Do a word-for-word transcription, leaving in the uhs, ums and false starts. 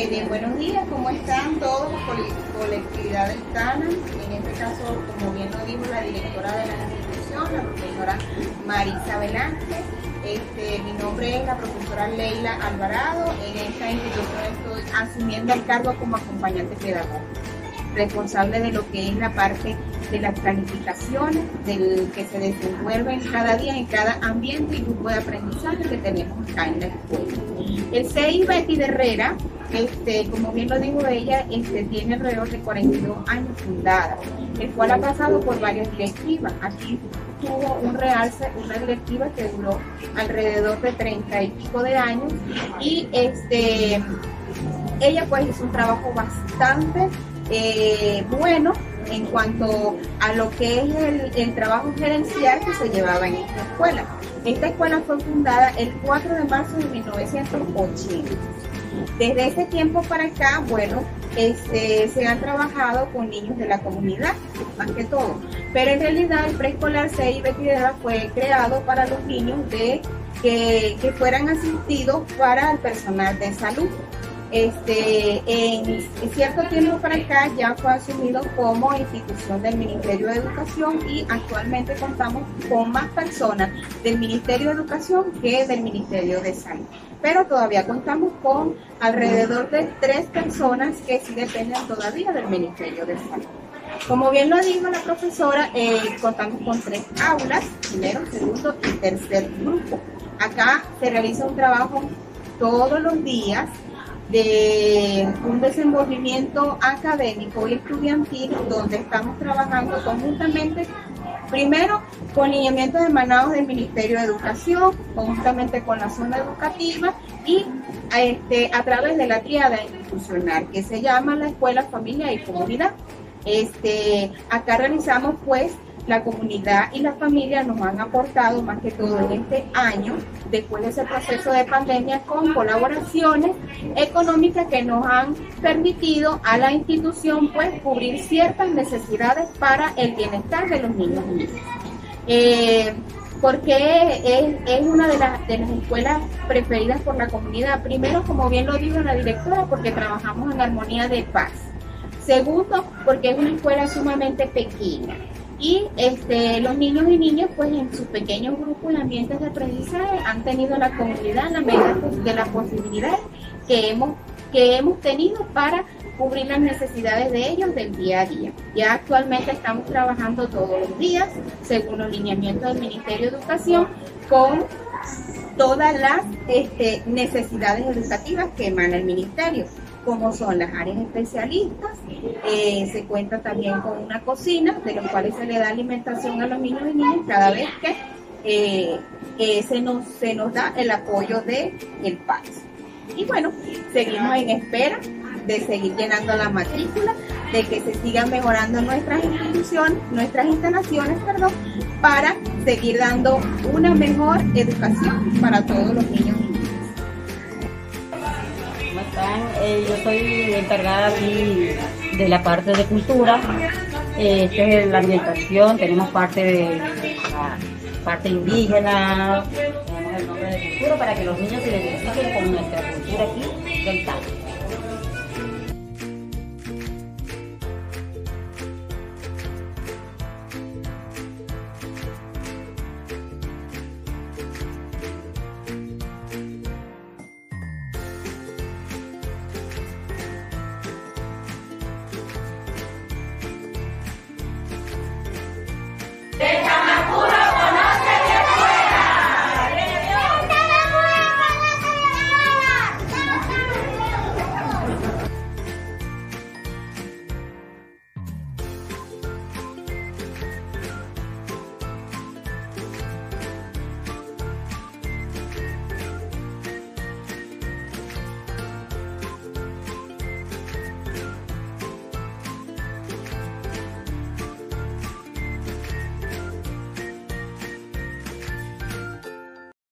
Eh, bien, buenos días, ¿cómo están todos? Colectividad del Tana, en este caso, como bien lo dijo la directora de la institución, la profesora Marisa Velázquez. Este, mi nombre es la profesora Leila Alvarado. En esta institución estoy asumiendo el cargo como acompañante pedagógico, responsable de lo que es la parte de las planificaciones, del que se desenvuelve cada día en cada ambiente y grupo de aprendizaje que tenemos acá en la escuela. El C I Betty de Herrera, este, como bien lo dijo ella, este, tiene alrededor de cuarenta y dos años fundada, el cual ha pasado por varias directivas. Aquí tuvo un realce, una directiva que duró alrededor de treinta y pico de años, y este, ella pues hizo un trabajo bastante eh, bueno en cuanto a lo que es el, el trabajo gerencial que se llevaba en esta escuela. Esta escuela fue fundada el cuatro de marzo de mil novecientos ochenta. Desde ese tiempo para acá, bueno, este, se han trabajado con niños de la comunidad, más que todo. Pero en realidad el preescolar C I Betty de Herrera fue creado para los niños de, que, que fueran asistidos para el personal de salud. Este, en cierto tiempo para acá ya fue asumido como institución del Ministerio de Educación, y actualmente contamos con más personas del Ministerio de Educación que del Ministerio de Salud. Pero todavía contamos con alrededor de tres personas que sí dependen todavía del Ministerio de Salud. Como bien lo dijo la profesora, eh, contamos con tres aulas, primero, segundo y tercer grupo. Acá se realiza un trabajo todos los días de un desenvolvimiento académico y estudiantil, donde estamos trabajando conjuntamente, primero con lineamientos emanados del Ministerio de Educación, conjuntamente con la zona educativa y este, a través de la tríada institucional que se llama la Escuela, Familia y Comunidad. Este, acá realizamos pues la comunidad y la familia nos han aportado más que todo en este año, después de ese proceso de pandemia, con colaboraciones económicas que nos han permitido a la institución pues cubrir ciertas necesidades para el bienestar de los niños y niñas. Eh, porque es, es una de las, de las escuelas preferidas por la comunidad. Primero, como bien lo dijo la directora, porque trabajamos en armonía de paz. Segundo, porque es una escuela sumamente pequeña. Y este, los niños y niñas, pues en sus pequeños grupos y ambientes de aprendizaje, han tenido la comunidad en la medida de las posibilidades que hemos, que hemos tenido para cubrir las necesidades de ellos del día a día. Ya actualmente estamos trabajando todos los días, según los lineamientos del Ministerio de Educación, con todas las este, necesidades educativas que emana el Ministerio, como son las áreas especialistas. Eh, se cuenta también con una cocina, de los cuales se le da alimentación a los niños y niñas cada vez que eh, eh, se, nos, se nos da el apoyo del P A C. Y bueno, seguimos en espera de seguir llenando la matrícula, de que se sigan mejorando nuestras instituciones, nuestras instalaciones, perdón, para seguir dando una mejor educación para todos los niños y niñas. ¿Cómo están? Eh, yo soy encargada aquí de la parte de cultura, eh, que es la ambientación. Tenemos parte de la parte indígena, tenemos el nombre de cultura para que los niños se identifiquen con nuestra cultura aquí del Tana.